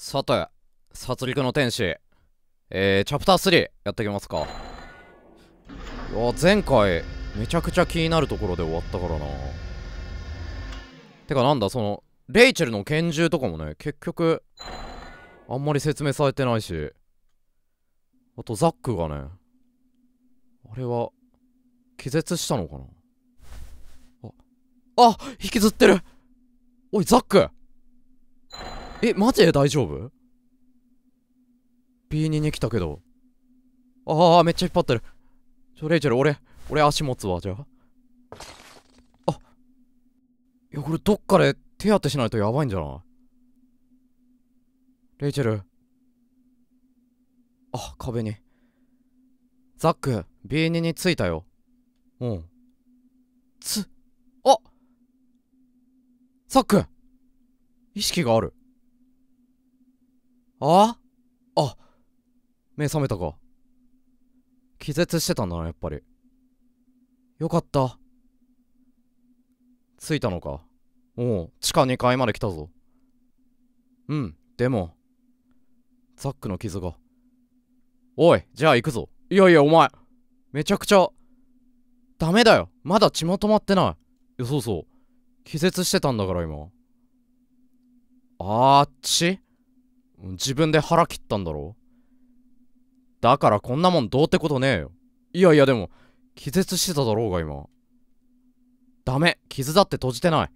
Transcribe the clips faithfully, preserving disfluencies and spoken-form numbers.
さて、殺戮の天使、えー、チャプタースリーやっていきますか。いや、前回、めちゃくちゃ気になるところで終わったからな。てかなんだ、その、レイチェルの拳銃とかもね、結局、あんまり説明されてないし、あとザックがね、あれは、気絶したのかな。あ、あ引きずってる。おい、ザックえ、マジで大丈夫？ ビーツー に来たけど。ああ、めっちゃ引っ張ってる。ちょ、レイチェル、俺、俺足持つわ、じゃあ。あ、いや、これどっかで手当てしないとやばいんじゃない？レイチェル。あ、壁に。ザック、ビーツー に着いたよ。うん。つ、あザック意識がある。ああ、目覚めたか。気絶してたんだな、やっぱり。よかった。着いたのか。おう、地下にかいまで来たぞ。うん、でも、ザックの傷が。おい、じゃあ行くぞ。いやいや、お前、めちゃくちゃ、ダメだよ。まだ血も止まってない。いや、そうそう。気絶してたんだから、今。あーっち自分で腹切ったんだろ。だからこんなもんどうってことねえよ。いやいやでも、気絶してただろうが今。ダメ、傷だって閉じてない。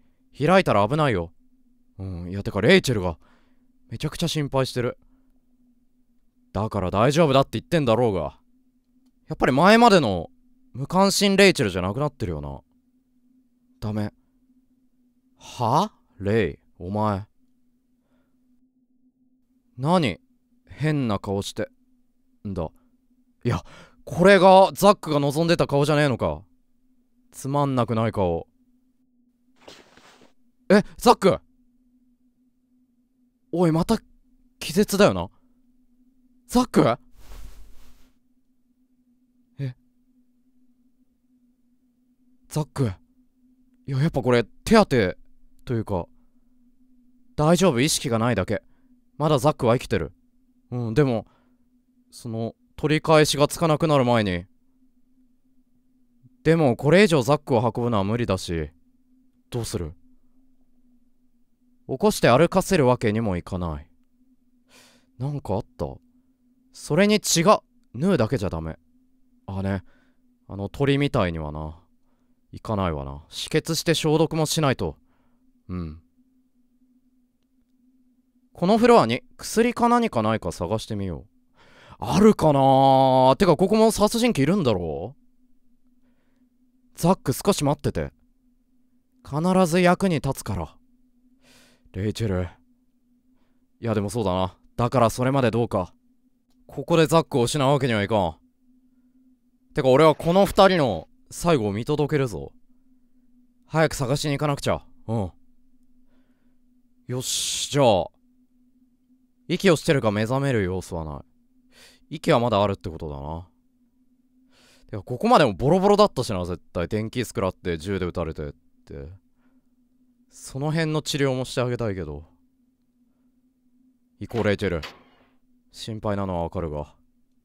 開いたら危ないよ。うん、いやてかレイチェルが、めちゃくちゃ心配してる。だから大丈夫だって言ってんだろうが。やっぱり前までの、無関心レイチェルじゃなくなってるよな。ダメ。は？レイ、お前。何変な顔してんだ。いや、これがザックが望んでた顔じゃねえのか。つまんなくない顔。え、ザックおい、また気絶だよな。ザックえザックいや、やっぱこれ手当てというか、大丈夫、意識がないだけ。まだザックは生きてる。うん、でもその取り返しがつかなくなる前に。でもこれ以上ザックを運ぶのは無理だし、どうする？起こして歩かせるわけにもいかない。なんかあった？それに血が縫うだけじゃダメ。あね、あの鳥みたいにはな、いかないわな。止血して消毒もしないと。うん。このフロアに薬か何かないか探してみよう。あるかなー。てかここも殺人鬼いるんだろ？ザック少し待ってて。必ず役に立つから。レイチェル。いやでもそうだな。だからそれまでどうか。ここでザックを失うわけにはいかん。てか俺はこの二人の最後を見届けるぞ。早く探しに行かなくちゃ。うん。よし、じゃあ。息をしてるか目覚める様子はない。息はまだあるってことだな。てかここまでもボロボロだったしな、絶対。電気スクラって銃で撃たれてって。その辺の治療もしてあげたいけど。行こう、レイチェル。心配なのはわかるが。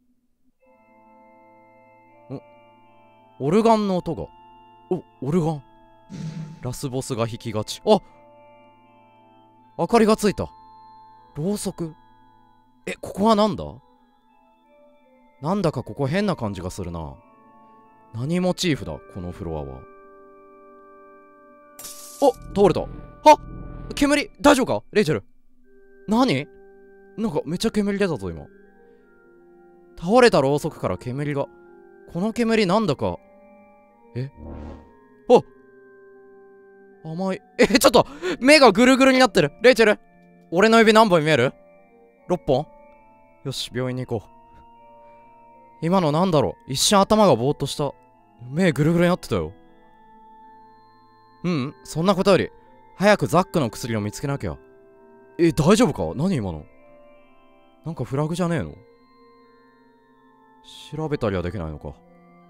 おオルガンの音が。お、オルガン。ラスボスが弾きがち。あ、明かりがついた。ろうそく。え、ここはなんだ？なんだかここ変な感じがするな。何モチーフだこのフロアは。お、倒れた。はっ、煙大丈夫かレイチェル。何？なんかめっちゃ煙出たぞ今。倒れたろうそくから煙が。この煙なんだか。えお甘い。え、ちょっと目がぐるぐるになってる。レイチェル、俺の指何本見える？ ろっ 本。よし、病院に行こう。今のなんだろう。一瞬頭がぼーっとした。目ぐるぐるになってたよ。うん、そんなことより早くザックの薬を見つけなきゃ。え、大丈夫か？何今の。なんかフラグじゃねえの？調べたりはできないのか。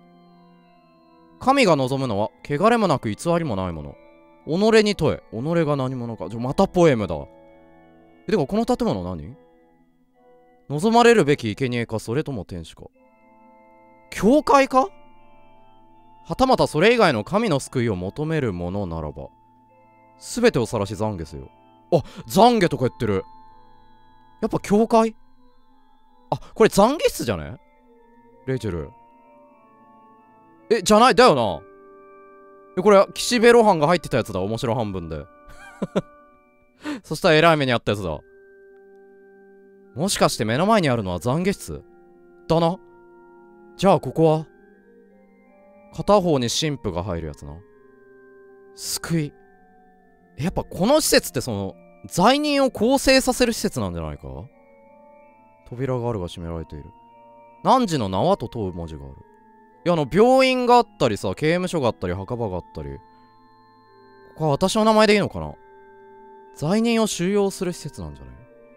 神が望むのは汚れもなく偽りもないもの。己に問え、己が何者か。ちょ、またポエムだ。 え、てかこの建物何？望まれるべき生贄か、それとも天使か。教会か？はたまたそれ以外の神の救いを求めるものならば、すべてを晒し懺悔せよ。あ、懺悔とか言ってる。やっぱ教会？あ、これ懺悔室じゃね？レイチェル。え、じゃない、だよな。え、これ、岸辺露伴が入ってたやつだ。面白半分で。そしたらえらい目にあったやつだ。もしかして目の前にあるのは懺悔室だな。じゃあここは片方に神父が入るやつな。救い。やっぱこの施設ってその罪人を更生させる施設なんじゃないか。扉があるが閉められている。汝の縄と問う文字がある。いや、あの病院があったりさ、刑務所があったり墓場があったり。ここは私の名前でいいのかな。罪人を収容する施設なんじゃない？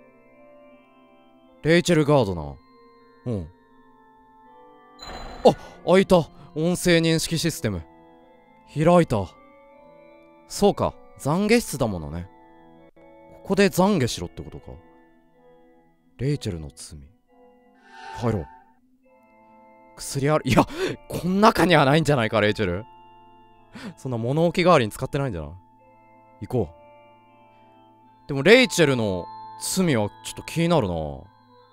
レイチェルガードナー。うん。あ、開いた。音声認識システム。開いた。そうか。懺悔室だものね。ここで懺悔しろってことか。レイチェルの罪。入ろう。薬ある。いや、こん中にはないんじゃないか、レイチェル。そんな物置代わりに使ってないんじゃない？行こう。でも、レイチェルの罪はちょっと気になるな。お？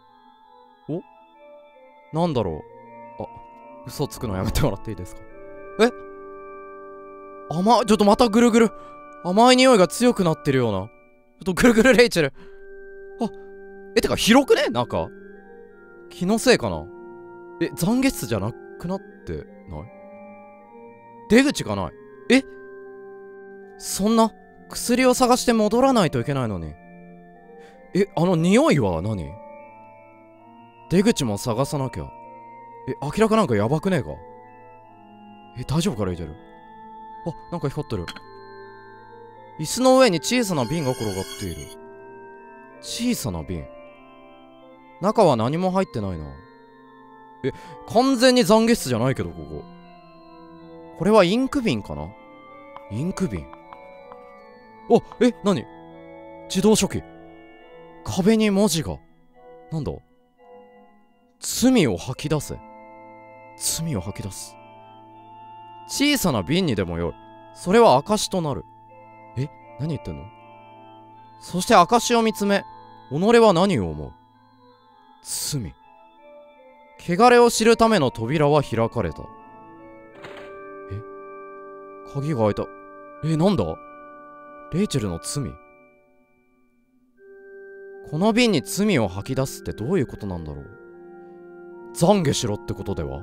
なんだろう。あ、嘘つくのやめてもらっていいですか？え？甘い、ちょっとまたぐるぐる。甘い匂いが強くなってるような。ちょっとぐるぐるレイチェル。あ、え、てか広くね？なんか気のせいかな。え、懺悔室じゃなくなってない？出口がない。え？そんな薬を探して戻らないといけないのに。え、あの匂いは何？出口も探さなきゃ。え、明らかなんかやばくねえか？え、大丈夫かレイチェル？あ、なんか光ってる。椅子の上に小さな瓶が転がっている。小さな瓶。中は何も入ってないな。え、完全に懺悔室じゃないけど、ここ。これはインク瓶かな？インク瓶。あ、え、何？自動書記。壁に文字が。なんだ？罪を吐き出せ。罪を吐き出す。小さな瓶にでもよい。それは証となる。え？何言ってんの？そして証を見つめ、己は何を思う？罪。汚れを知るための扉は開かれた。え？鍵が開いた。え、なんだ？レイチェルの罪。この瓶に罪を吐き出すってどういうことなんだろう。懺悔しろってことでは？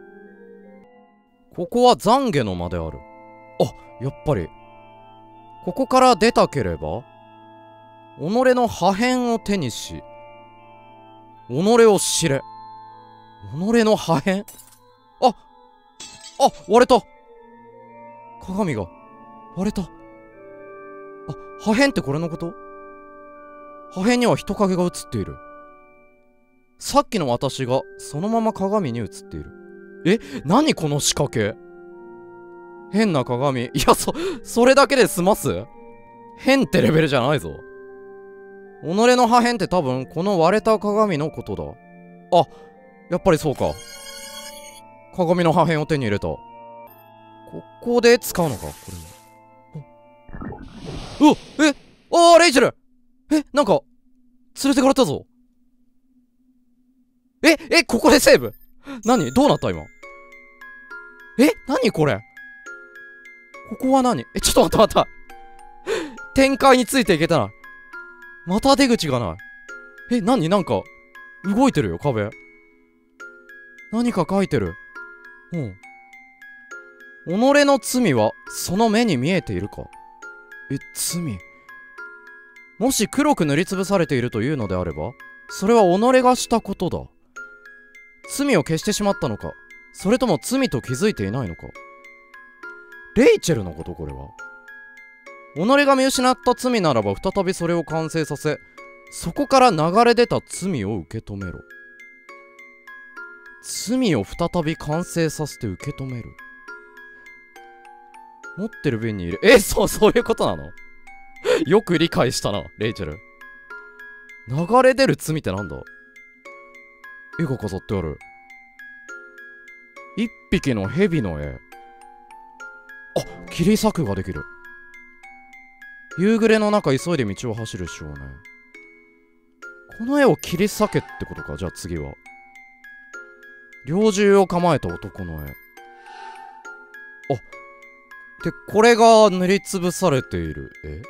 ここは懺悔の間である。あ、やっぱり。ここから出たければ、己の破片を手にし、己を知れ。己の破片？あ、あ、割れた。鏡が割れた。あ、破片ってこれのこと？破片には人影が映っている。さっきの私がそのまま鏡に映っている。え、何この仕掛け？変な鏡。いや、そ、それだけで済ます？変ってレベルじゃないぞ。己の破片って多分この割れた鏡のことだ。あ、やっぱりそうか。鏡の破片を手に入れた。ここで使うのかこれ。うわ、え、あー、レイチェル。え、なんか連れてかれたぞ。え、え、ここでセーブ？何？どうなった今？え、何これ？ここは何？え、ちょっと待った待った。展開についていけたな。また出口がない。え、何？なんか動いてるよ、壁。何か書いてる。うん。己の罪はその目に見えているか？え、罪。もし黒く塗りつぶされているというのであれば、それは己がしたことだ。罪を消してしまったのか、それとも罪と気づいていないのか。レイチェルのことこれは。己が見失った罪ならば再びそれを完成させ、そこから流れ出た罪を受け止めろ。罪を再び完成させて受け止める。持ってる瓶に入れ、え、そう、そういうことなの？よく理解したな、レイチェル。 流れ出る罪ってなんだ？絵が飾ってある。一匹の蛇の絵。あ、切り裂くができる。夕暮れの中急いで道を走る少年。この絵を切り裂けってことか。じゃあ次は猟銃を構えた男の絵。あ、でこれが塗りつぶされている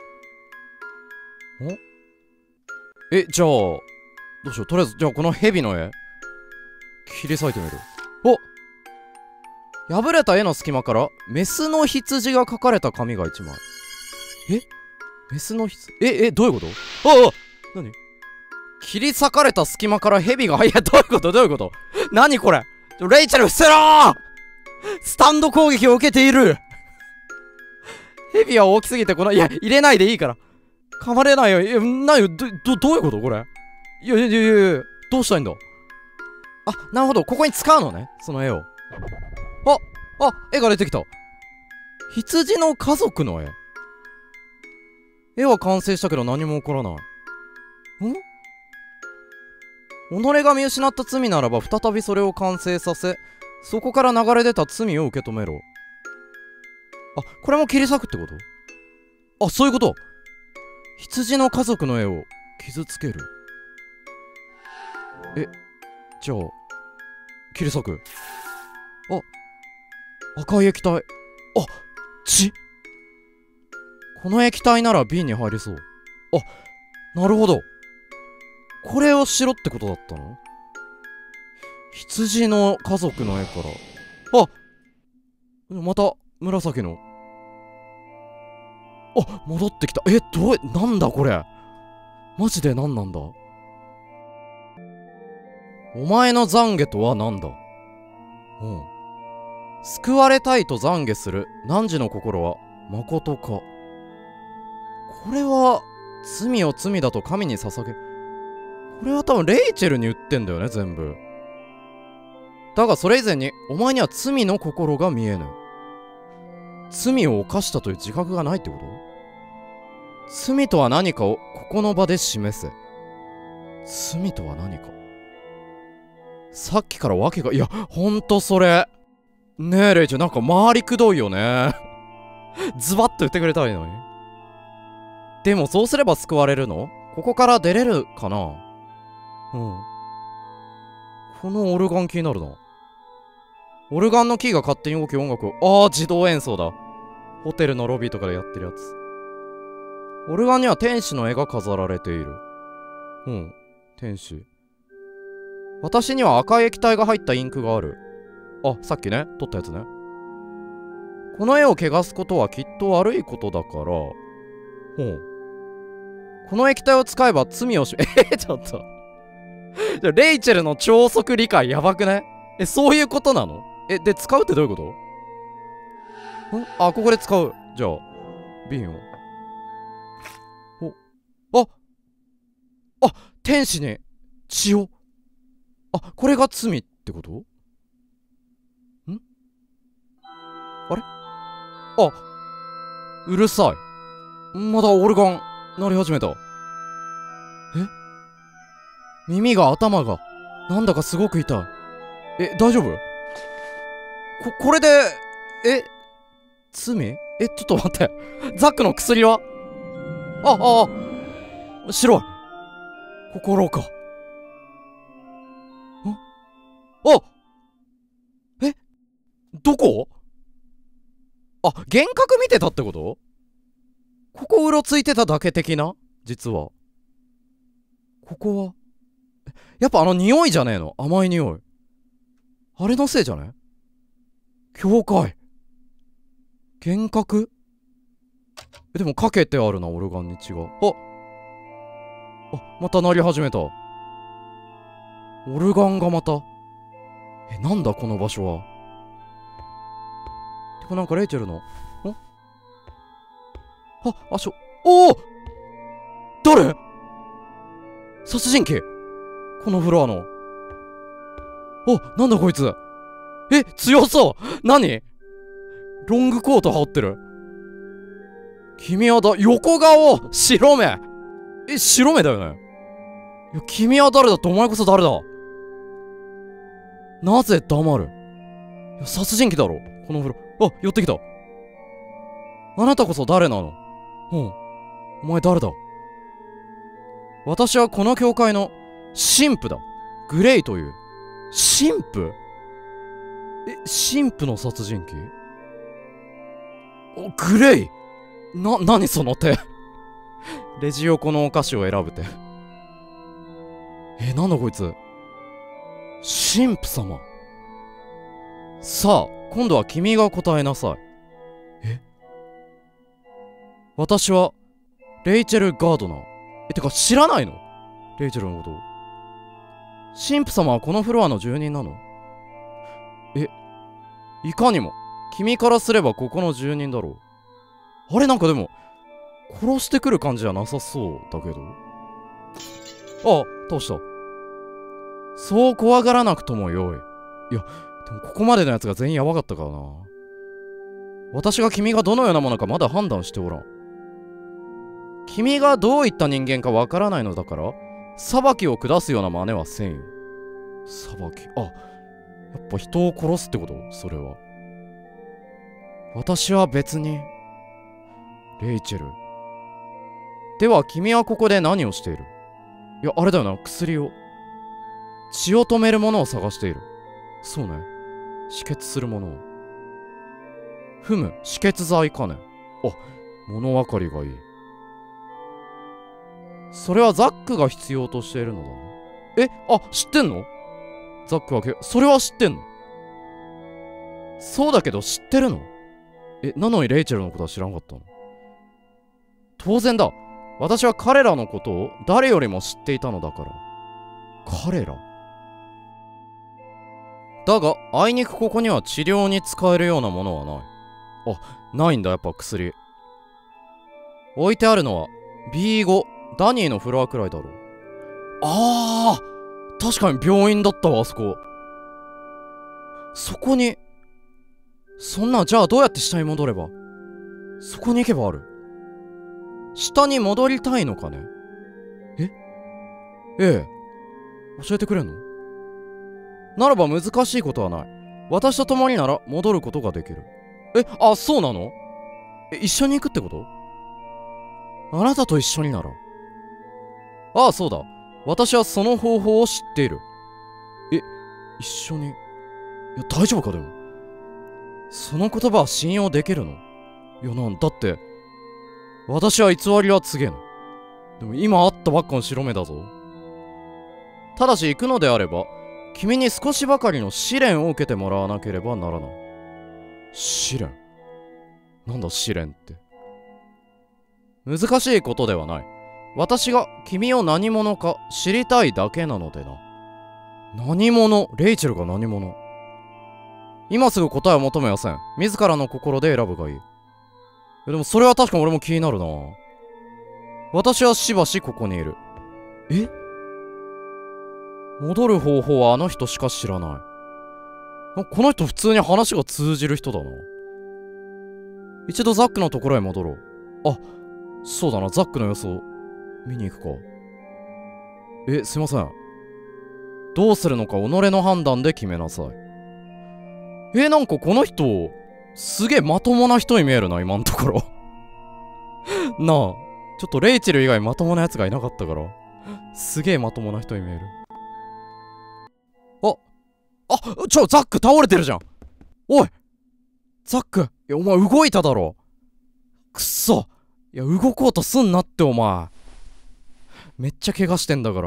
絵。おえ、じゃあどうしよう。とりあえずじゃあこの蛇の絵切り裂いてみる。お、破れた絵の隙間からメスの羊が描かれた紙がいちまい。え、メスの羊、え、え、どういうこと？ああ、何？切り裂かれた隙間から蛇が、いや、どういうことどういうこと？何これ？レイチェル伏せろー！スタンド攻撃を受けている。蛇は大きすぎてこの、いや、入れないでいいから。噛まれないよ。いや、なよ、ど、ど、どういうことこれ？いやいやいやいや、どうしたいんだ？あ、なるほど。ここに使うのね。その絵を。あ、あ、絵が出てきた。羊の家族の絵。絵は完成したけど何も起こらない。ん？己が見失った罪ならば再びそれを完成させ、そこから流れ出た罪を受け止めろ。あ、これも切り裂くってこと？あ、そういうこと。羊の家族の絵を傷つける。え、じゃあ切り裂く。あ、赤い液体。あ、血。この液体なら瓶に入りそう。あ、なるほど。これをしろってことだったの？羊の家族の絵から。あ、また紫の。あ、戻ってきた。え、どう、なんだこれ。マジで何なんだ？お前の懺悔とは何だ？うん。救われたいと懺悔する汝の心は誠か？これは罪を罪だと神に捧げ。これは多分レイチェルに言ってんだよね、全部。だがそれ以前にお前には罪の心が見えぬ。罪を犯したという自覚がないってこと？罪とは何かをここの場で示せ。罪とは何か。さっきから訳が、いや、ほんとそれ。ねえ、レイチェル、なんか回りくどいよね。ズバッと言ってくれたいのに。でもそうすれば救われるの？ここから出れるかな？うん。このオルガン気になるな。オルガンのキーが勝手に動き音楽を。ああ、自動演奏だ。ホテルのロビーとかでやってるやつ。オルガンには天使の絵が飾られている。うん。天使。私には赤い液体が入ったインクがある。あ、さっきね、撮ったやつね。この絵を汚すことはきっと悪いことだから。ほう。この液体を使えば罪をし、えー、ちょっと。じゃレイチェルの超速理解やばくね？え、そういうことなの？え、で、使うってどういうこと？ん？あ、ここで使う。じゃあ、瓶を。お、ああ、天使に血を。あ、これが罪ってこと？ん？あれ？あ、うるさい。まだオルガン鳴り始めた。え？耳が頭がなんだかすごく痛い。え、大丈夫？こ、これで、え、罪？え、ちょっと待って。ザックの薬は？あ、あ、あ、白い。心か。ん？あ！え？どこ？あ、幻覚見てたってこと？ここうろついてただけ的な？実は。ここはやっぱあの匂いじゃねえの？甘い匂い。あれのせいじゃね？教会。幻覚？え、でもかけてあるな、オルガンに血が。ああ、また鳴り始めた。オルガンがまた。え、なんだこの場所は。てかなんかレイチェルの。ん？あ、あしょ、おお！誰？殺人鬼？このフロアの。お、なんだこいつ。え、強そう。何？ロングコート羽織ってる。君はだ、横顔白目。え、白目だよね。 いや、君は誰だってお前こそ誰だ。なぜ黙る。いや、殺人鬼だろこの風呂。あ、寄ってきた。あなたこそ誰なの。うん。お前誰だ。私はこの教会の神父だ。グレイという。神父。え、神父の殺人鬼。お、グレイ。な、なにその手。レジ横のお菓子を選ぶ手。え、なんだこいつ。神父様。さあ、今度は君が答えなさい。え、私はレイチェル・ガードナー。え、てか知らないの？レイチェルのこと。神父様はこのフロアの住人なの？え、いかにも。君からすればここの住人だろう。あれ、なんかでも殺してくる感じじゃなさそうだけど。あ、倒した。そう怖がらなくともよい。いや、でもここまでのやつが全員やばかったからな。私が君がどのようなものかまだ判断しておらん。君がどういった人間かわからないのだから裁きを下すような真似はせんよ。裁き、あ、やっぱ人を殺すってこと？それは。私は別に。レイチェル。では君はここで何をしている？いや、あれだよな、薬を。血を止めるものを探している。そうね。止血するものを。ふむ、止血剤かね。あ、物分かりがいい。それはザックが必要としているのだね。え、あ、知ってんの？ザックはけ、それは知ってんの？そうだけど知ってるの？え、なのにレイチェルのことは知らんかったの？当然だ。私は彼らのことを誰よりも知っていたのだから。彼ら？だが、あいにくここには治療に使えるようなものはない。あ、ないんだ、やっぱ薬。置いてあるのは ビーご、ダニーのフロアくらいだろう。あー、確かに病院だったわ、あそこ。そこに、そんな、じゃあどうやって下に戻れば。そこに行けばある。下に戻りたいのかね。えええ。教えてくれんの？ならば難しいことはない。私と共になら戻ることができる。え、あ、そうなの？え、一緒に行くってこと？あなたと一緒になら。ああ、そうだ。私はその方法を知っている。え、一緒に。いや、大丈夫かでも。その言葉は信用できるの？いや、なんだって。私は偽りは告げぬ。でも今会ったばっかの白目だぞ。ただし行くのであれば、君に少しばかりの試練を受けてもらわなければならない。試練？なんだ試練って。難しいことではない。私が君を何者か知りたいだけなのでな。何者？レイチェルが何者？今すぐ答えを求めません。自らの心で選ぶがいい。でもそれは確かに俺も気になるな。私はしばしここにいる。え？戻る方法はあの人しか知らない。この人普通に話が通じる人だな。一度ザックのところへ戻ろう。あ、そうだな、ザックの様子を見に行くか。え、すいません。どうするのか己の判断で決めなさい。え、なんかこの人すげえまともな人に見えるな、今のところ。なあ、ちょっとレイチェル以外まともなやつがいなかったからすげえまともな人に見える。ああ、ちょ、ザック倒れてるじゃん。おいザック、いや、お前動いただろ。くっそ。いや、動こうとすんなってお前。めっちゃ怪我してんだから。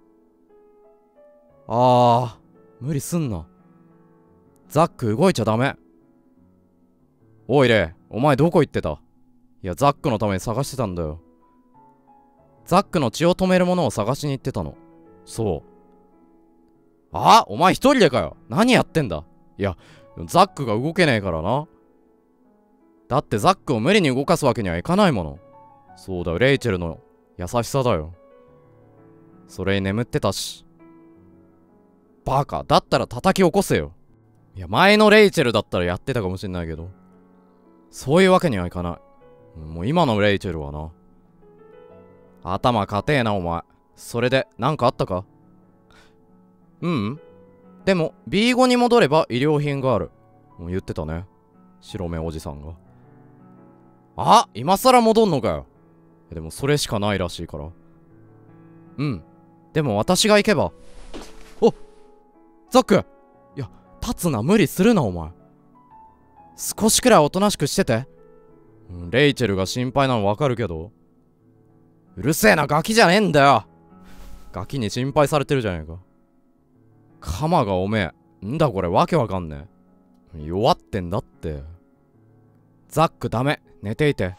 あー、無理すんな。ザック動いちゃダメ。おいレイ、お前どこ行ってた？いや、ザックのために探してたんだよ。ザックの血を止めるものを探しに行ってたの。そう。あ、お前一人でかよ。何やってんだ。いや、ザックが動けねえからな。だってザックを無理に動かすわけにはいかないもの。そうだよ、レイチェルの優しさだよ。それに眠ってたし。バカ、だったら叩き起こせよ。いや、前のレイチェルだったらやってたかもしんないけど、そういうわけにはいかない。もう今のレイチェルはな、頭固えなお前。 それで何かあったか？うん。でも ビーご に戻れば医療品がある。もう言ってたね、白目おじさんが。あ、今更戻んのかよ。でもそれしかないらしいから。うん。でも私が行けば。お、ザック。いや、立つな、無理するなお前。少しくらいおとなしくしてて。うん、レイチェルが心配なのわかるけど。うるせえな、ガキじゃねえんだよ。ガキに心配されてるじゃねえか。カマがおめえ。んだこれ、わけわかんねえ。弱ってんだって。ザックダメ、寝ていて。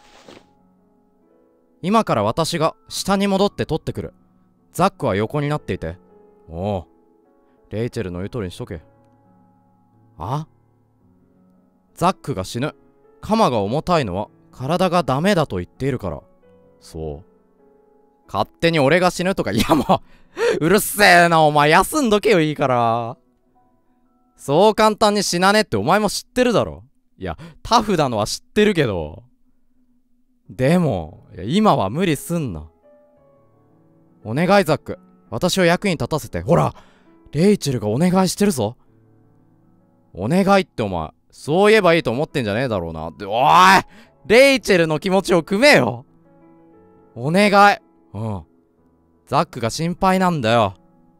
今から私が下に戻って取ってくる。ザックは横になっていて。おう、レイチェルの言う通りにしとけ。あ？ザックが死ぬ。カマが重たいのは体がダメだと言っているから。そう。勝手に俺が死ぬとか、いやもううるせえなお前、休んどけよいいから。そう簡単に死なねってお前も知ってるだろ。いや、タフなのは知ってるけど。でも、いや今は無理すんな。お願いザック。私を役に立たせて。ほら、レイチェルがお願いしてるぞ。お願いってお前、そう言えばいいと思ってんじゃねえだろうな。って、おい！レイチェルの気持ちを汲めよ。お願い。うん。ザックが心配なんだよ。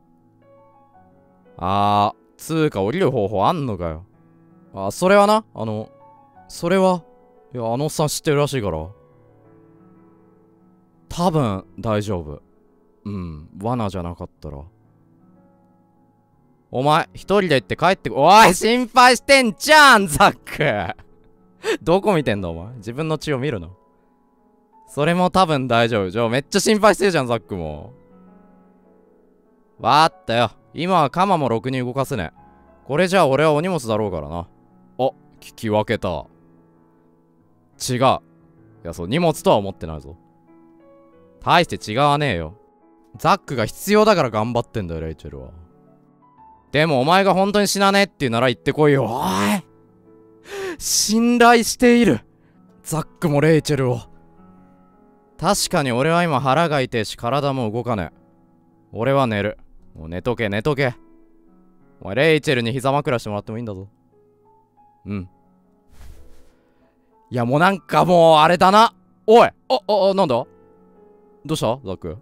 あー、つーか降りる方法あんのかよ。あ、それはな、あの、それは、いや、あのおっさん知ってるらしいから。多分、大丈夫。うん、罠じゃなかったら。お前、一人で行って帰ってこ、おい、心配してんじゃん、ザックどこ見てんだ、お前。自分の血を見るの。それも多分大丈夫。じゃあ、めっちゃ心配してるじゃん、ザックも。わかったよ。今はカマもろくに動かせねえ。これじゃあ俺はお荷物だろうからな。お、聞き分けた。違う。いや、そう、荷物とは思ってないぞ。大して違わねえよ。ザックが必要だから頑張ってんだよ、レイチェルは。でもお前が本当に死なねえっていうなら言ってこいよ。おい！信頼している。ザックもレイチェルを。確かに俺は今腹が痛いし体も動かねえ。俺は寝る。もう寝とけ寝とけ。お前レイチェルに膝枕してもらってもいいんだぞ。うん。いやもうなんかもうあれだな。おい！あ、あ、あ、なんだ？どうしたザック？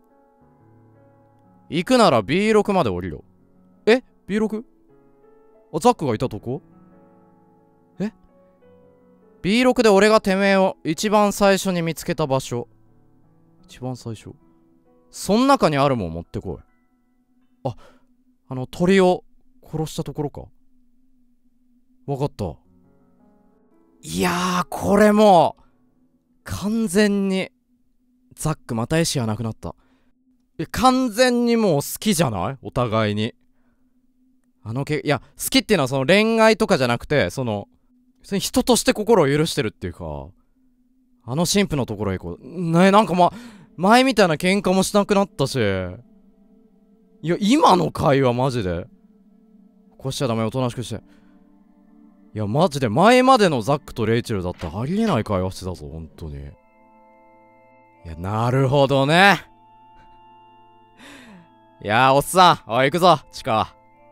行くなら ビーろく まで降りろ。え？ ビーろく？ あ、ザックがいたとこ？え？ ビーろく で俺がてめえを一番最初に見つけた場所。一番最初。そん中にあるもん持ってこい。あ、あの鳥を殺したところか。わかった。いやー、これもう完全にザックまた意思がなくなった。え、完全にもう好きじゃない？お互いに。あのけ、いや、好きっていうのはその恋愛とかじゃなくて、その、人として心を許してるっていうか、あの神父のところへこう、ね、なんかま、前みたいな喧嘩もしなくなったし、いや、今の会話マジで、こうしちゃダメ、おとなしくして。いや、マジで前までのザックとレイチェルだったらありえない会話してたぞ、本当に。いや、なるほどね。いやー、おっさん、おい、行くぞ、地下。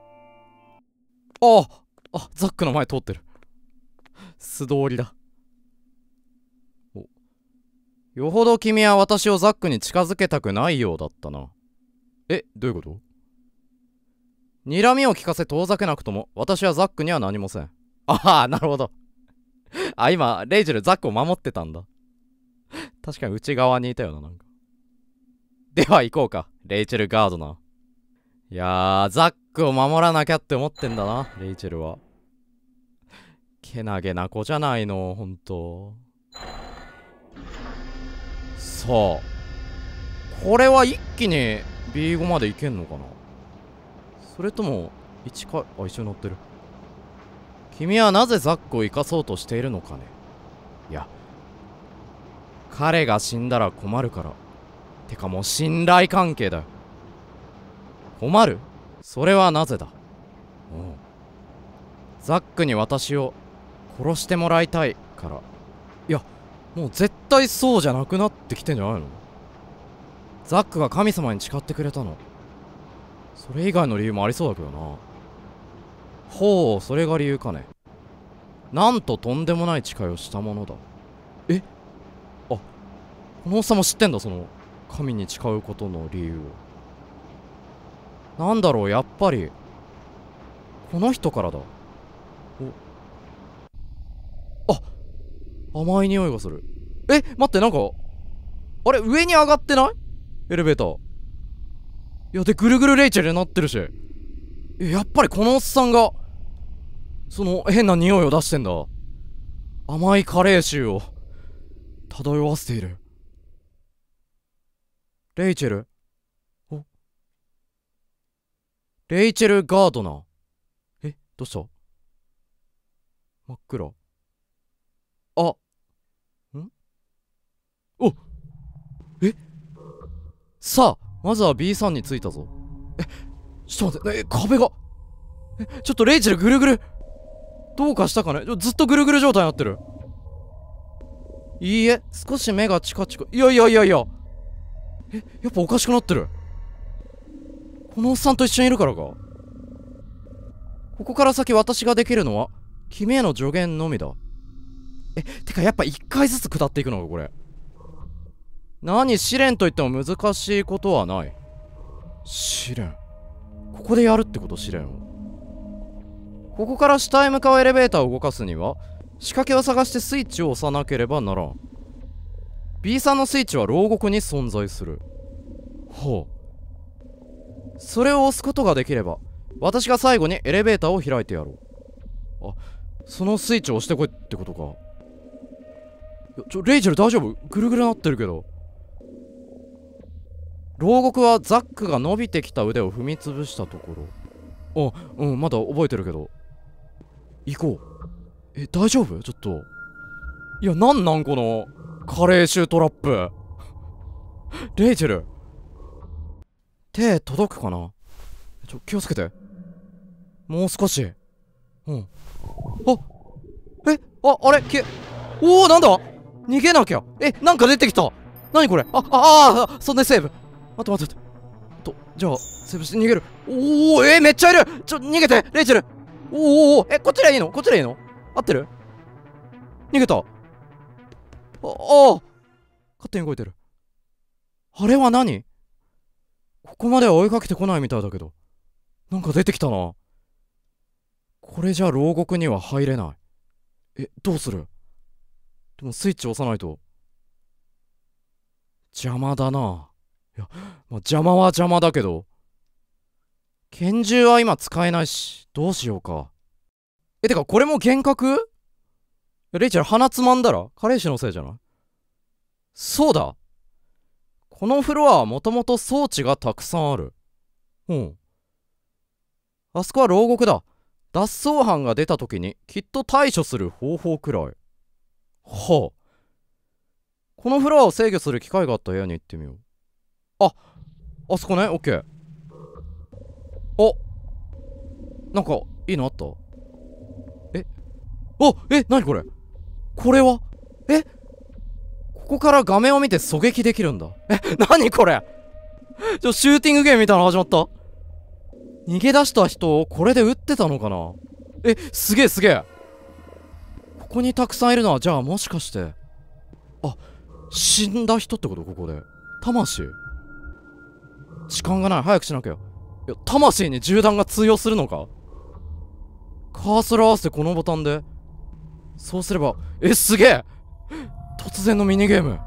ああ、ザックの前通ってる。素通りだ。お。よほど君は私をザックに近づけたくないようだったな。え、どういうこと？睨みを聞かせ遠ざけなくとも、私はザックには何もせん。ああ、なるほど。あ、今、レイジェルザックを守ってたんだ。確かに内側にいたよな、なんか。では行こうか、レイチェルガードナー。いやー、ザックを守らなきゃって思ってんだな、レイチェルは。けなげな子じゃないの、ほんと。さあ、これは一気に ビーご までいけんのかな。それともいちかい、あ、一緒に乗ってる。君はなぜザックを生かそうとしているのかね。いや、彼が死んだら困るから。てかもう信頼関係だよ。困る？それはなぜだ？おう。ザックに私を殺してもらいたいから。いや、もう絶対そうじゃなくなってきてんじゃないの？ ザックが神様に誓ってくれたの。それ以外の理由もありそうだけどな。ほう、それが理由かね。なんととんでもない誓いをしたものだ。え、あ、このおっさんも知ってんだ、その神に誓うことの理由を。なんだろう、やっぱりこの人からだ。お、あ、甘い匂いがする。え、待って、なんかあれ、上に上がってない？エレベーター。いや、でぐるぐるレイチェルになってるし。え、やっぱりこのおっさんがその変な匂いを出してんだ。甘いカレー臭を漂わせている。レイチェル、お、レイチェル・ガードナー。え、どうした？真っ暗。あ、んお、え、さあまずは ビースリー に着いたぞ。え、ちょっと待って、え、壁が、え、ちょっとレイチェルぐるぐるどうかしたかね。ずっとぐるぐる状態になってる。いいえ、少し目がチカチカ。いやいやいやいや、え、やっぱおかしくなってる。このおっさんと一緒にいるからか。ここから先私ができるのは君への助言のみだ。え、てかやっぱ一回ずつ下っていくのかこれ。何、試練といっても難しいことはない。試練、ここでやるってこと？試練を。ここから下へ向かうエレベーターを動かすには仕掛けを探してスイッチを押さなければならん。 ビースリー のスイッチは牢獄に存在する。ほう、それを押すことができれば私が最後にエレベーターを開いてやろう。あ、そのスイッチを押してこいってことか。いや、ちょ、レイチェル大丈夫？ぐるぐるなってるけど。牢獄はザックが伸びてきた腕を踏みつぶしたところ。あ、うん、まだ覚えてるけど。行こう。え、大丈夫？ちょっと。いや、なんなんこのカレー臭トラップ。レイチェル、手届くかな？ちょ、気をつけて。もう少し。うん。あ、え、あ、あれ、き、おお、なんだ？逃げなきゃ。え、なんか出てきた。何これ？あ、ああ、そんでセーブ。待って待って待って。と、じゃあ、セーブして逃げる。おお、えー、めっちゃいる。ちょ、逃げて、レイチェル。おお、え、こっちでいいの？こっちでいいの？合ってる？逃げた。あ、ああ、勝手に動いてる。あれは何？ここまでは追いかけてこないみたいだけど、なんか出てきたな。これじゃ牢獄には入れない。え、どうする？でもスイッチ押さないと邪魔だな。いや、まあ、邪魔は邪魔だけど、拳銃は今使えないし、どうしようか。え、てかこれも幻覚？レイチェル鼻つまんだらカレー臭のせいじゃない？そうだ、このフロアはもともと装置がたくさんある。うん、あそこは牢獄だ。脱走犯が出た時にきっと対処する方法くらい。はあ、このフロアを制御する機械があった部屋に行ってみよう。あ、あそこね。オッケー。お、なんかいいのあった？え、お、え、なにこれ？これは、え、ここから画面を見て狙撃できるんだ。え、なにこれ？ちょ、シューティングゲームみたいなの始まった。逃げ出した人をこれで撃ってたのかな。え、すげえすげえ。ここにたくさんいるのは、じゃあもしかして、あ、死んだ人ってこと？ここで魂？時間がない、早くしなきゃ。いや、魂に銃弾が通用するのか？カーソル合わせてこのボタンで、そうすれば、え、すげえ、突然のミニゲーム。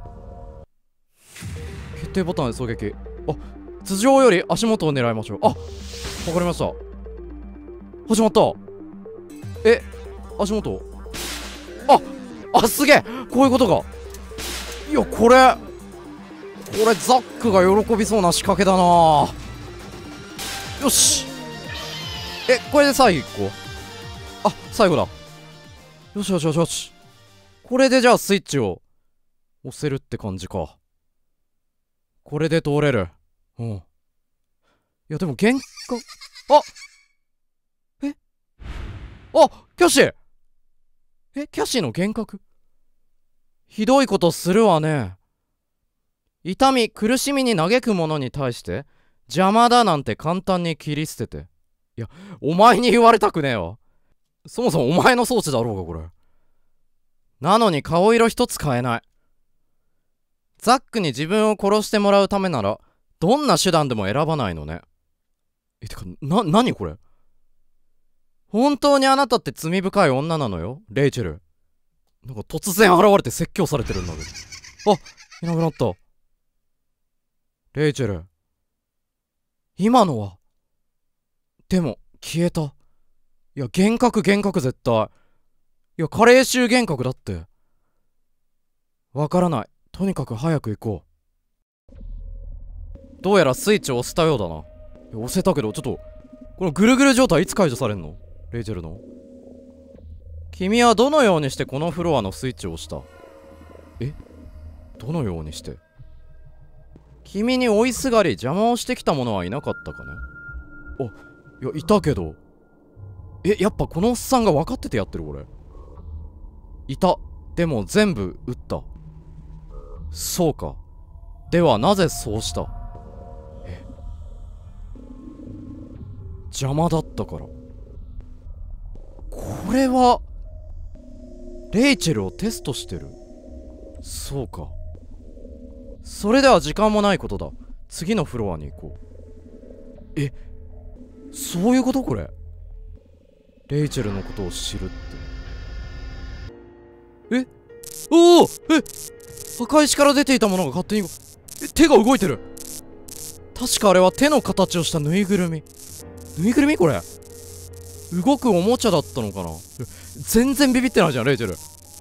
決定ボタンで狙撃。あ、頭上より足元を狙いましょう。あ、わかりました。始まった。え、足元、あ、あ、すげえ、こういうことか。いや、これこれザックが喜びそうな仕掛けだな。よし、え、これで最後いっこ。あ、最後だ。よしよしよしよし。これでじゃあスイッチを押せるって感じか。これで通れる。うん。いやでも幻覚、あ、え、あ、キャッシー、え、キャッシーの幻覚、ひどいことするわね。 痛み苦しみに嘆く者に対して邪魔だなんて簡単に切り捨てて。いや、お前に言われたくねえわ。そもそもお前の装置だろうがこれ。なのに顔色一つ変えない。ザックに自分を殺してもらうためならどんな手段でも選ばないのね。え、てか、な、なにこれ。本当にあなたって罪深い女なのよ、レイチェル。なんか突然現れて説教されてるんだけど。あ、いなくなった。レイチェル。今のは。でも、消えた。いや、幻覚幻覚絶対。いや、加齢臭幻覚だって。わからない。とにかく早く行こう。どうやらスイッチを押したようだな。いや、押せたけど、ちょっと、このぐるぐる状態いつ解除されんの？レイチェルの。君はどのようにしてこのフロアのスイッチを押した？え？どのようにして？君に追いすがり邪魔をしてきた者はいなかったかね？あ、いや、いたけど。え、やっぱこのおっさんが分かっててやってるこれ。いた。でも全部撃った。そうか。ではなぜそうした？え、邪魔だったから。これはレイチェルをテストしてる。そうか。それでは時間もないことだ。次のフロアに行こう。え、そういうことこれ。レイチェルのことを知るって。え、おお、え、墓石から出ていたものが勝手に、え、手が動いてる。確かあれは手の形をしたぬいぐるみ。ぬいぐるみこれ。動くおもちゃだったのかな。全然ビビってないじゃんレイチェル。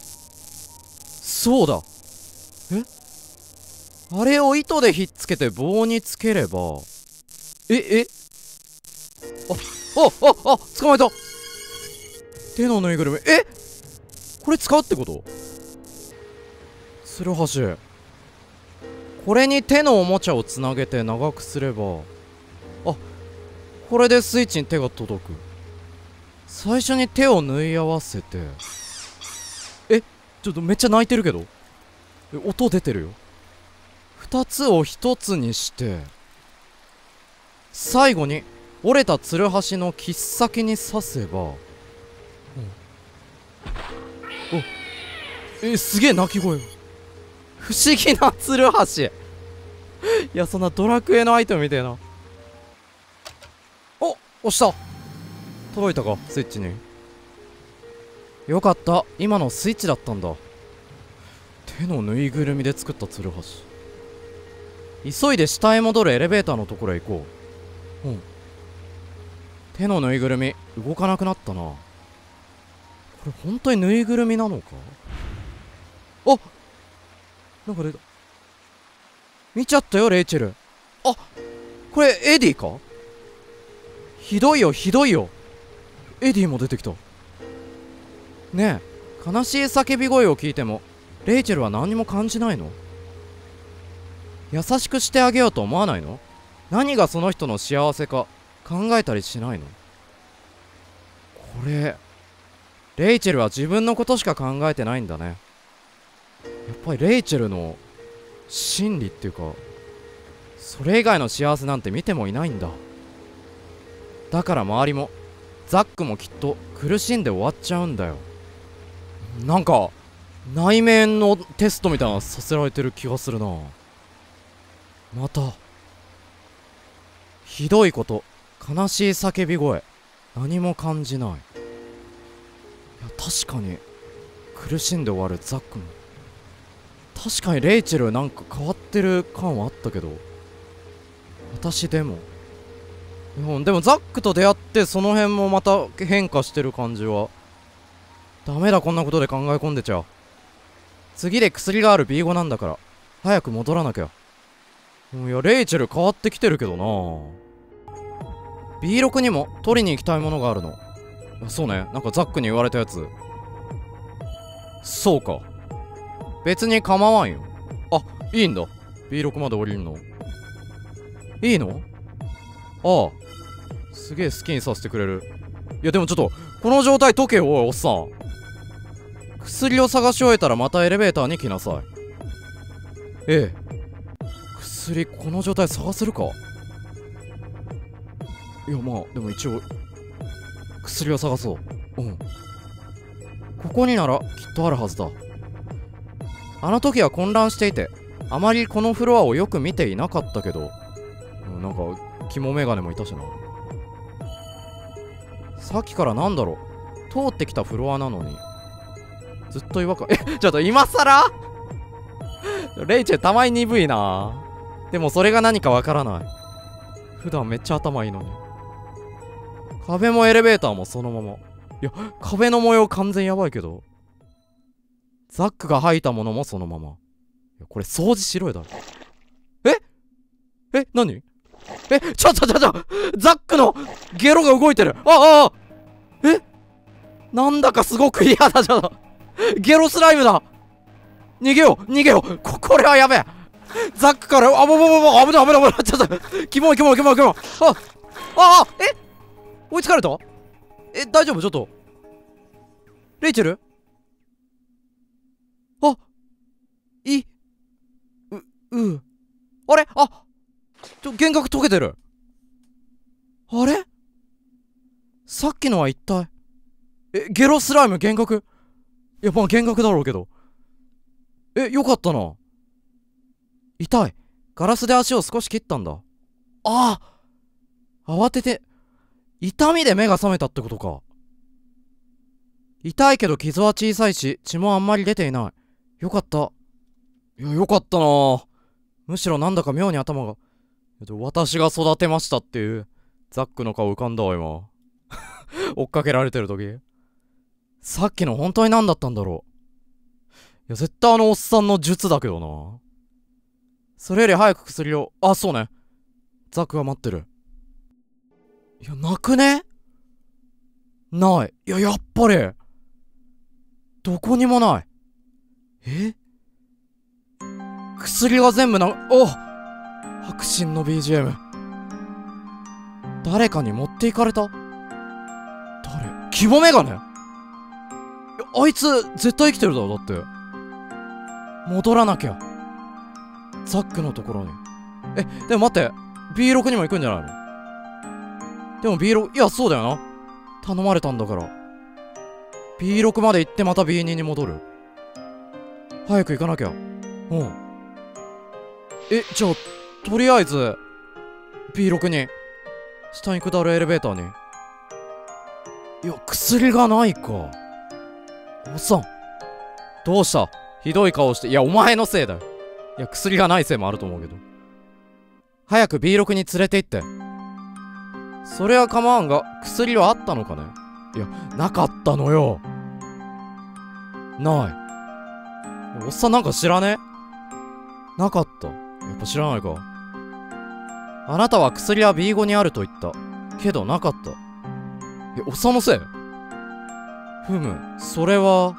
そうだ。え、あれを糸でひっつけて棒につければ。え、え、あ、あ、あ、あ、捕まえた。手のぬいぐるみ。え、これ使うってこと？ツルハシ。これに手のおもちゃをつなげて長くすれば。あ、これでスイッチに手が届く。最初に手を縫い合わせて。え、ちょっとめっちゃ泣いてるけど。え、音出てるよ。二つを一つにして最後に折れたツルハシの切っ先に刺せば。お、え、すげえ鳴き声。不思議なツルハシ。いや、そんなドラクエのアイテムみたいな。お、押した。届いたかスイッチに。よかった、今のスイッチだったんだ。手のぬいぐるみで作ったツルハシ。急いで下へ戻るエレベーターのところへ行こう。うん。手のぬいぐるみ動かなくなったな。これ本当にぬいぐるみなのか？あ、なんか出た。見ちゃったよレイチェル。あ、これエディか？ひどいよひどいよ。エディも出てきた。ねえ、悲しい叫び声を聞いてもレイチェルは何も感じないの？優しくしてあげようと思わないの？何がその人の幸せか考えたりしないの？これレイチェルは自分のことしか考えてないんだね。やっぱりレイチェルの心理っていうか、それ以外の幸せなんて見てもいないんだ。だから周りもザックもきっと苦しんで終わっちゃうんだよ。なんか内面のテストみたいなのさせられてる気がするな。またひどいこと、悲しい叫び声、何も感じない。いや確かに苦しんで終わるザックも。確かにレイチェルなんか変わってる感はあったけど、私でも、うん、でもザックと出会ってその辺もまた変化してる感じは。ダメだ、こんなことで考え込んでちゃう。次で薬がある ビーご なんだから早く戻らなきゃ。いやレイチェル変わってきてるけどな。 ビーろく にも取りに行きたいものがあるの。そうね、なんかザックに言われたやつ。そうか、別に構わんよ。あ、いいんだ ビーろく まで降りるの。いいの？ああ、すげえ好きにさせてくれる。いやでもちょっとこの状態解けよおいおっさん。薬を探し終えたらまたエレベーターに来なさい。ええ。 薬この状態探せるか。いやまあでも一応薬を探そう。うん、ここにならきっとあるはずだ。あの時は混乱していてあまりこのフロアをよく見ていなかったけど、うん、なんか肝メガネもいたしな。さっきからなんだろう、通ってきたフロアなのにずっと違和感。え、ちょっと今さらレイチェルたまに鈍いな。でもそれが何かわからない。普段めっちゃ頭いいのに。壁もエレベーターもそのまま。いや、壁の模様完全やばいけど。ザックが吐いたものもそのまま。いや、これ掃除しろよだろ。ええ、何え、ちょちょちょちょザックのゲロが動いてる。ああえ、なんだかすごく嫌だじゃん。ゲロスライムだ。逃げよう逃げよう。こ、これはやべえ。ザックから、あ、ぼぼぼぼ、危ない危ない危ない。ちょっと、キモいキモいキモいキモい。あ、ああ、え追いつかれた。え、大丈夫ちょっと。レイチェルあ、い、う、うん。あれあ、ちょ、幻覚溶けてる。あれさっきのは一体。え、ゲロスライム幻覚。いや、まあ幻覚だろうけど。え、よかったな。痛い。ガラスで足を少し切ったんだ。ああ慌てて、痛みで目が覚めたってことか。痛いけど傷は小さいし、血もあんまり出ていない。よかった。いや、よかったな。むしろなんだか妙に頭が。私が育てましたっていう、ザックの顔浮かんだわ、今。追っかけられてる時。さっきの本当に何だったんだろう。いや、絶対あのおっさんの術だけどな。それより早く薬を。あ、そうね。ザックが待ってる。いや、なくね？ない。いや、やっぱり。どこにもない。え？薬が全部な、お！迫真の ビージーエム。誰かに持っていかれた？誰？キモメガネ？あいつ、絶対生きてるだろ、だって。戻らなきゃ。ザックのところに。え、でも待って。ビーろく にも行くんじゃないの？でも ビーろく、いや、そうだよな。頼まれたんだから。ビーろく まで行ってまた ビーに に戻る。早く行かなきゃ。うん。え、じゃあ、とりあえず、ビーろく に、下に下るエレベーターに。いや、薬がないか。おっさん。どうした？ひどい顔して。いや、お前のせいだよ。いや、薬がないせいもあると思うけど。早く ビーろく に連れて行って。それは構わんが、薬はあったのかね？いや、なかったのよ。ない。おっさんなんか知らねえ？なかった。やっぱ知らないか。あなたは薬は ビーご にあると言った。けどなかった。え、おっさんのせい？ふむ、それは。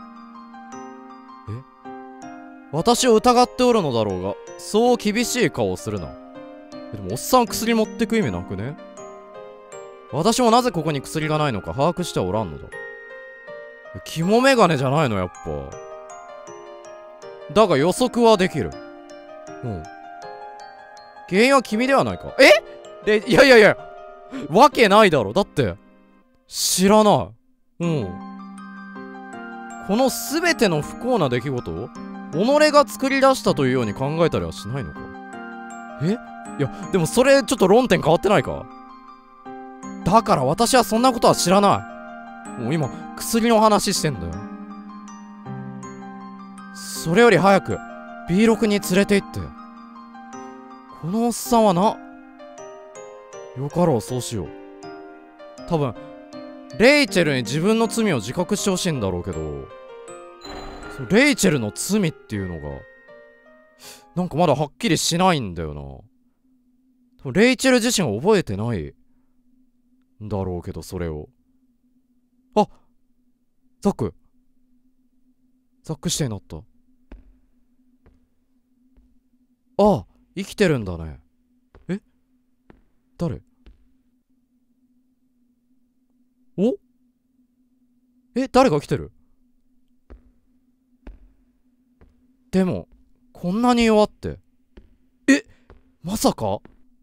え？私を疑っておるのだろうが、そう厳しい顔をするな。え、でもおっさん薬持ってく意味なくね？私もなぜここに薬がないのか把握してはおらんのだ。肝メガネじゃないのやっぱ。だが予測はできる。うん。原因は君ではないか。え？で、いやいやいや、わけないだろ。だって、知らない。うん。このすべての不幸な出来事を、己が作り出したというように考えたりはしないのか？え？いや、でもそれちょっと論点変わってないか？だから私はそんなことは知らない。もう今、薬の話してんだよ。それより早く、ビーろく に連れて行って。このおっさんはな。よかろう、そうしよう。多分、レイチェルに自分の罪を自覚してほしいんだろうけど、レイチェルの罪っていうのが、なんかまだはっきりしないんだよな。レイチェル自身は覚えてないんだろうけど、それを。あ、ザック。ザック指定になった。ああ、生きてるんだね。え？誰？お？え、誰が来てる？でも、こんなに弱って。え、 まさか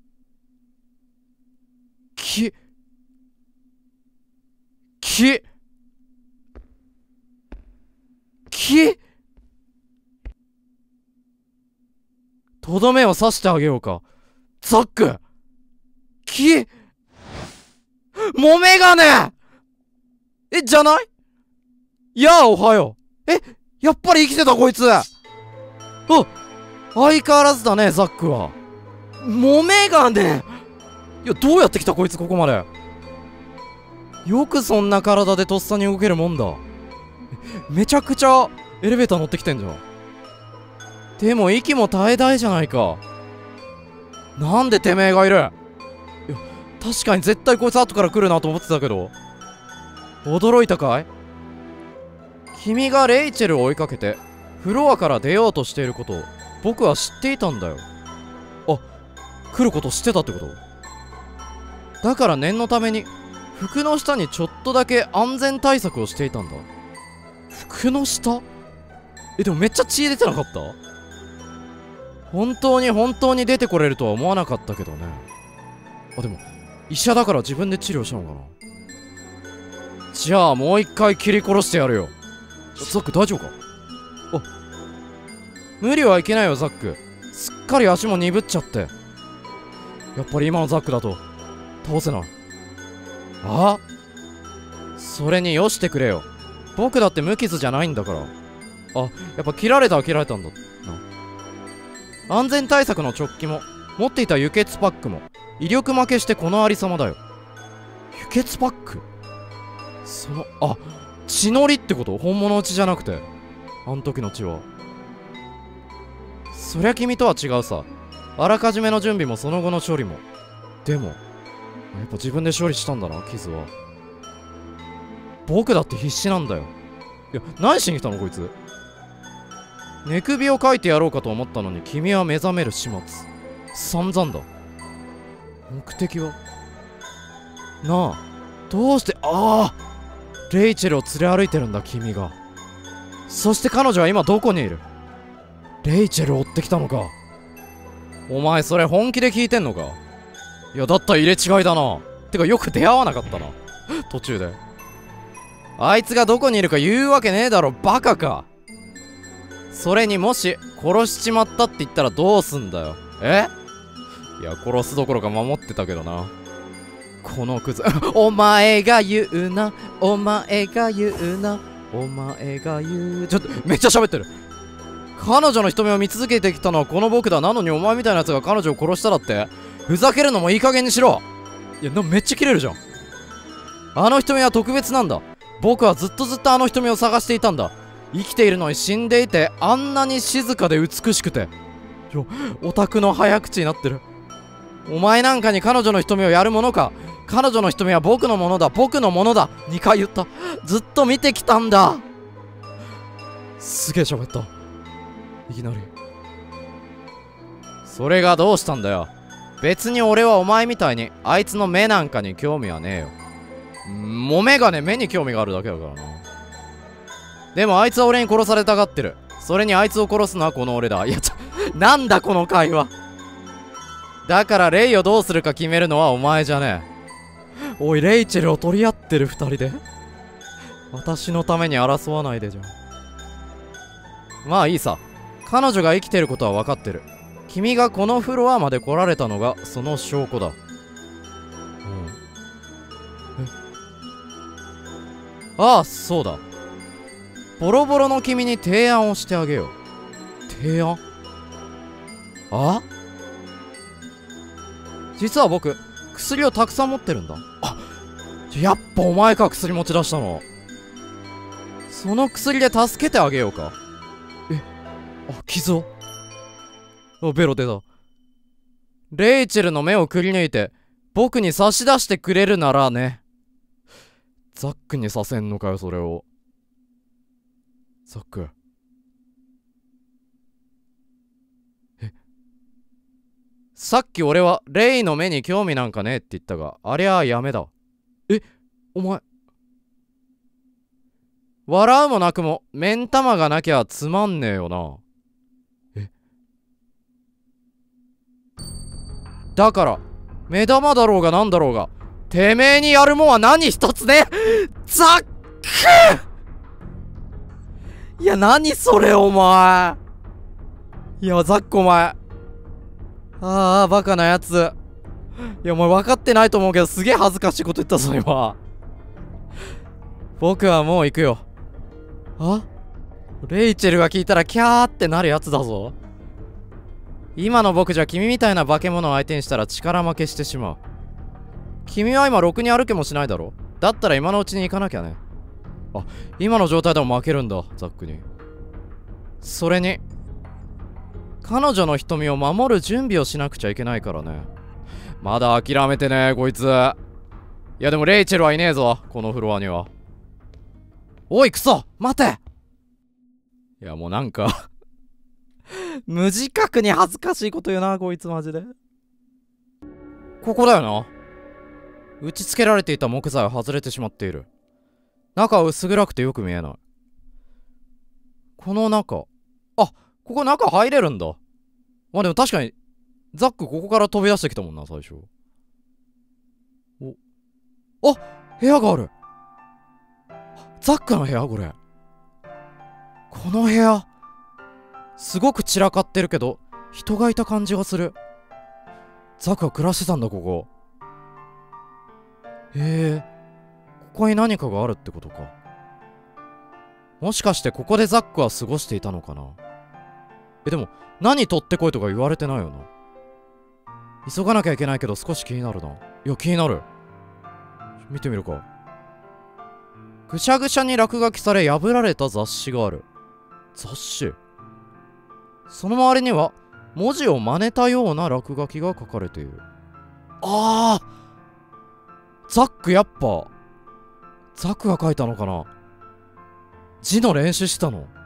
きききとどめを刺してあげようか。ザックきもめがねえじゃない。やあおはよう。えやっぱり生きてたこいつ。あ相変わらずだねザックは。もめがねいやどうやって来たこいつここまで。よくそんな体でとっさに動けるもんだ。めちゃくちゃエレベーター乗ってきてんじゃん。でも息も絶え絶えじゃないか。なんでてめえがいる。いや確かに絶対こいつ後から来るなと思ってたけど。驚いたかい。君がレイチェルを追いかけてフロアから出ようとしていることを僕は知っていたんだよ。あ、来ること知ってたってこと。だから念のために服の下にちょっとだけ安全対策をしていたんだ。服の下。えでもめっちゃ血出てなかった。本当に本当に出てこれるとは思わなかったけどね。あでも医者だから自分で治療したのかな。じゃあもう一回切り殺してやるよ。ザック大丈夫か。あ無理はいけないよザック。すっかり足も鈍っちゃって。やっぱり今のザックだと倒せない。あそれによしてくれよ。僕だって無傷じゃないんだから。あやっぱ切られたは切られたんだな。安全対策の直帰も持っていた輸血パックも威力負けしてこのありさまだよ。輸血パックそのあ血のりってこと。本物の血じゃなくてあん時の血は。そりゃ君とは違うさ。あらかじめの準備もその後の処理も。でもやっぱ自分で処理したんだな傷は。僕だって必死なんだよ。いや何しに来たのこいつ。寝首をかいてやろうかと思ったのに君は目覚める始末。散々だ。目的はなあどうして。ああレイチェルを連れ歩いてるんだ君が。そして彼女は今どこにいる。レイチェルを追ってきたのか。お前それ本気で聞いてんのか。いやだったら入れ違いだな。てかよく出会わなかったな途中で。あいつがどこにいるか言うわけねえだろバカか。それにもし殺しちまったって言ったらどうすんだよ。えいや殺すどころか守ってたけどなこのクズお前が言うなお前が言うなお前が言う。ちょっとめっちゃ喋ってる。彼女の瞳を見続けてきたのはこの僕だ。なのにお前みたいなやつが彼女を殺したらって。ふざけるのもいい加減にしろ。いやなめっちゃキレるじゃん。あの瞳は特別なんだ。僕はずっとずっとあの瞳を探していたんだ。生きているのに死んでいてあんなに静かで美しくて。ちょオタクの早口になってる。お前なんかに彼女の瞳をやるものか。彼女の瞳は僕のものだ僕のものだ。にかい言った。ずっと見てきたんだ。すげえ喋ったいきなり。それがどうしたんだよ。別に俺はお前みたいにあいつの目なんかに興味はねえよ。もめがね目に興味があるだけだからな。でもあいつは俺に殺されたがってる。それにあいつを殺すのはこの俺だ。いやちょなんだこの会話。だからレイをどうするか決めるのはお前じゃねえ。おいレイチェルを取り合ってる二人で私のために争わないでじゃん。まあいいさ。彼女が生きてることは分かってる。君がこのフロアまで来られたのがその証拠だ。うんえああそうだ。ボロボロの君に提案をしてあげよう。提案あ実は僕薬をたくさん持ってるんだ。あやっぱお前か薬持ち出したの。その薬で助けてあげようか。えあ傷をあベロ出た。レイチェルの目をくり抜いて僕に差し出してくれるならね。ザックにさせんのかよそれを。ザックえさっき俺はレイの目に興味なんかねえって言ったがありゃあやめだ。えお前笑うも泣くも目ん玉がなきゃつまんねえよな。えだから目玉だろうがなんだろうがてめえにやるもんは何一つね。ザック。いや何それお前。いやザックお前、ああバカなやつ。いやお前分かってないと思うけどすげえ恥ずかしいこと言ったぞ今。僕はもう行くよ。あ、レイチェルが聞いたらキャーってなるやつだぞ。今の僕じゃ君みたいな化け物を相手にしたら力負けしてしまう。君は今ろくに歩けもしないだろ。だったら今のうちに行かなきゃね。あ、今の状態でも負けるんだザックに。それに彼女の瞳を守る準備をしなくちゃいけないからね。まだ諦めてねこいつ。いやでもレイチェルはいねえぞこのフロアには。おいクソ待て。いやもうなんか無自覚に恥ずかしいこと言うなこいつマジで。ここだよな。打ち付けられていた木材は外れてしまっている。中は薄暗くてよく見えない。この中、あ、ここ中入れるんだ。まあでも確かにザックここから飛び出してきたもんな最初。お、あ、部屋がある。ザックの部屋これ。この部屋すごく散らかってるけど人がいた感じがする。ザックは暮らしてたんだここ。へえ、ここに何かがあるってことか。もしかしてここでザックは過ごしていたのかな。えでも何取ってこいとか言われてないよな。急がなきゃいけないけど少し気になるな。いや気になる。見てみるか。ぐしゃぐしゃに落書きされ破られた雑誌がある。雑誌、その周りには文字を真似たような落書きが書かれている。あー、ザックやっぱザックが書いたのかな。字の練習したの。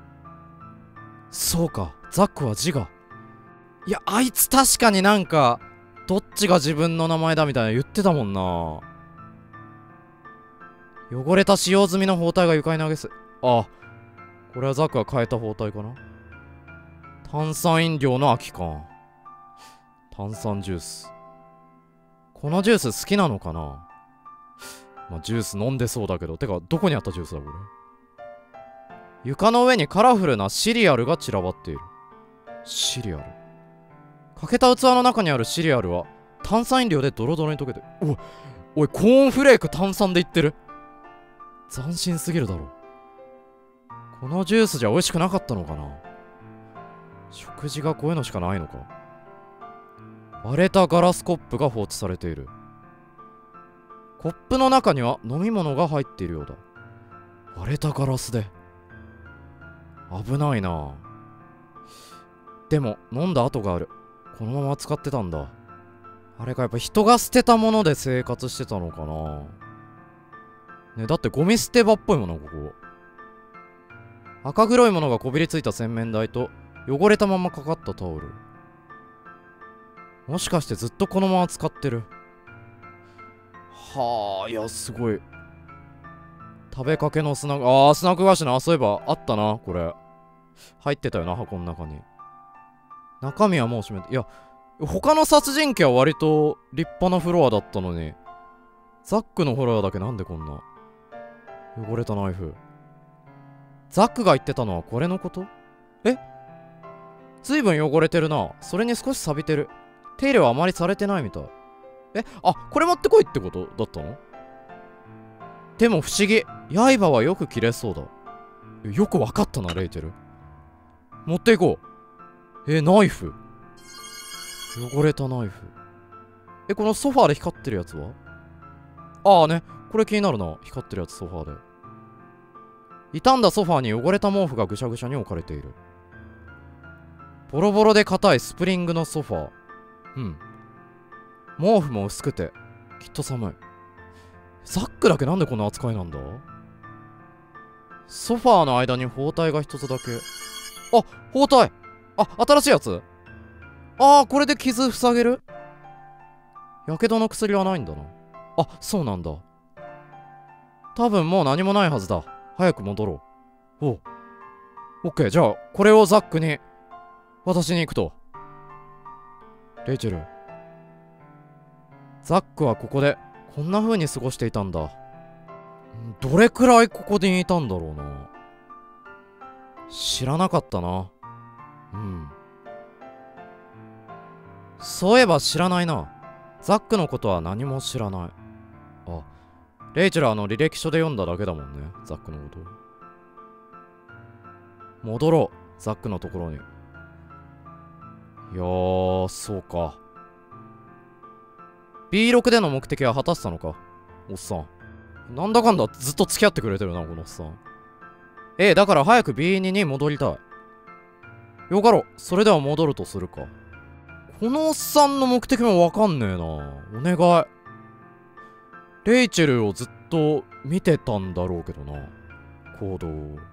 そうかザックは字が。いやあいつ確かになんかどっちが自分の名前だみたいな言ってたもんな。汚れた使用済みの包帯が床に投げす。あ、これはザックが変えた包帯かな。炭酸飲料の空き缶。炭酸ジュース。このジュース好きなのかな。まあジュース飲んでそうだけど。てかどこにあったジュースだこれ。床の上にカラフルなシリアルが散らばっている。シリアル。欠けた器の中にあるシリアルは炭酸飲料でドロドロに溶けて。おいおい、コーンフレーク炭酸でいってる。斬新すぎるだろ。このジュースじゃ美味しくなかったのかな。食事がこういうのしかないのか。割れたガラスコップが放置されている。コップの中には飲み物が入っているようだ。割れたガラスで危ないな。でも飲んだ跡がある。このまま使ってたんだ。あれか、やっぱ人が捨てたもので生活してたのかな。ね、だってゴミ捨て場っぽいものここ。赤黒いものがこびりついた洗面台と汚れたままかかったタオル。もしかしてずっとこのまま使ってる。はあ、いやすごい。食べかけのスナック、あースナック菓子な。そういえばあったなこれ。入ってたよな箱の中に。中身はもう閉めて。いや他の殺人鬼は割と立派なフロアだったのに、ザックのフロアだけなんでこんな汚れたナイフ。ザックが言ってたのはこれのこと？え？ずいぶん汚れてるな。それに少し錆びてる。手入れはあまりされてないみたい。え、あ、これ持ってこいってことだったの？でも不思議。刃はよく切れそうだ。よくわかったなレイチェル。持っていこう。え、ナイフ。汚れたナイフ。え、このソファーで光ってるやつは？ああね、これ気になるな。光ってるやつソファーで。傷んだソファーに汚れた毛布がぐしゃぐしゃに置かれている。ボロボロで硬いスプリングのソファー。うん。毛布も薄くてきっと寒い。ザックだけなんでこんな扱いなんだ？ソファーの間に包帯が一つだけ。あ、包帯。あ、新しいやつ。ああ、これで傷塞げる？やけどの薬はないんだな。あ、そうなんだ。多分もう何もないはずだ。早く戻ろう。おう。オッケー、じゃあこれをザックに渡しに行くと。レイチェル、 ザックはここでこんな風に過ごしていたんだ。どれくらいここにいたんだろうな。知らなかったな。うん。そういえば知らないな。ザックのことは何も知らない。あ、レイチェルあの履歴書で読んだだけだもんね、ザックのこと。戻ろう、ザックのところに。いやー、そうか。ビーろく での目的は果たしたのか、おっさん。なんだかんだずっと付き合ってくれてるな、このおっさん。ええ、だから早く ビーに に戻りたい。よかろう、それでは戻るとするか。このおっさんの目的もわかんねえな。お願い。レイチェルをずっと見てたんだろうけどな、行動を。